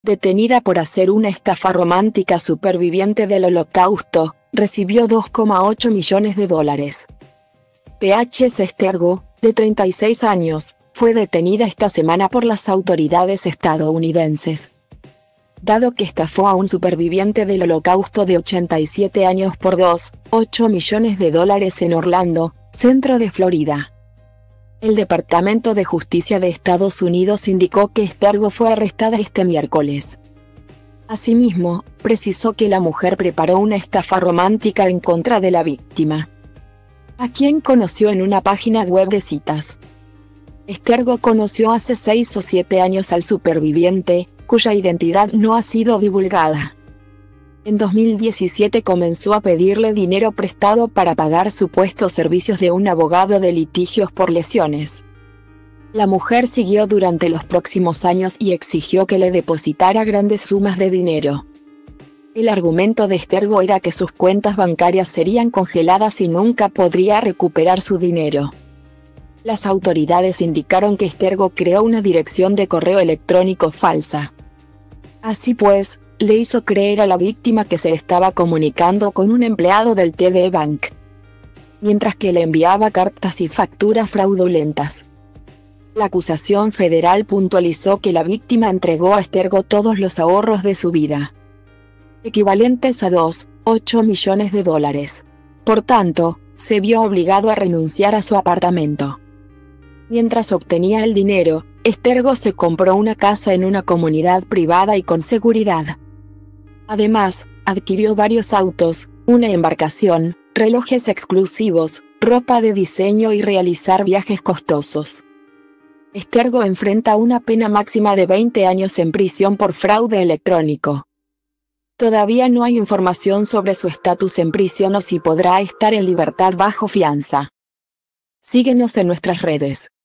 Detenida por hacer una estafa romántica superviviente del Holocausto, recibió $2,8 millones. PH Sestergo, de 36 años, fue detenida esta semana por las autoridades estadounidenses. Dado que estafó a un superviviente del Holocausto de 87 años por $2,8 millones en Orlando, centro de Florida. El Departamento de Justicia de Estados Unidos indicó que Sestergo fue arrestada este miércoles. Asimismo, precisó que la mujer preparó una estafa romántica en contra de la víctima, a quien conoció en una página web de citas. Sestergo conoció hace 6 o 7 años al superviviente, cuya identidad no ha sido divulgada. En 2017 comenzó a pedirle dinero prestado para pagar supuestos servicios de un abogado de litigios por lesiones. La mujer siguió durante los próximos años y exigió que le depositara grandes sumas de dinero. El argumento de Sestergo era que sus cuentas bancarias serían congeladas y nunca podría recuperar su dinero. Las autoridades indicaron que Sestergo creó una dirección de correo electrónico falsa. Así pues, le hizo creer a la víctima que se estaba comunicando con un empleado del TD Bank, mientras que le enviaba cartas y facturas fraudulentas. La acusación federal puntualizó que la víctima entregó a Sestergo todos los ahorros de su vida, equivalentes a $2,8 millones. Por tanto, se vio obligado a renunciar a su apartamento. Mientras obtenía el dinero, Sestergo se compró una casa en una comunidad privada y con seguridad. Además, adquirió varios autos, una embarcación, relojes exclusivos, ropa de diseño y realizar viajes costosos. Sestergo enfrenta una pena máxima de 20 años en prisión por fraude electrónico. Todavía no hay información sobre su estatus en prisión o si podrá estar en libertad bajo fianza. Síguenos en nuestras redes.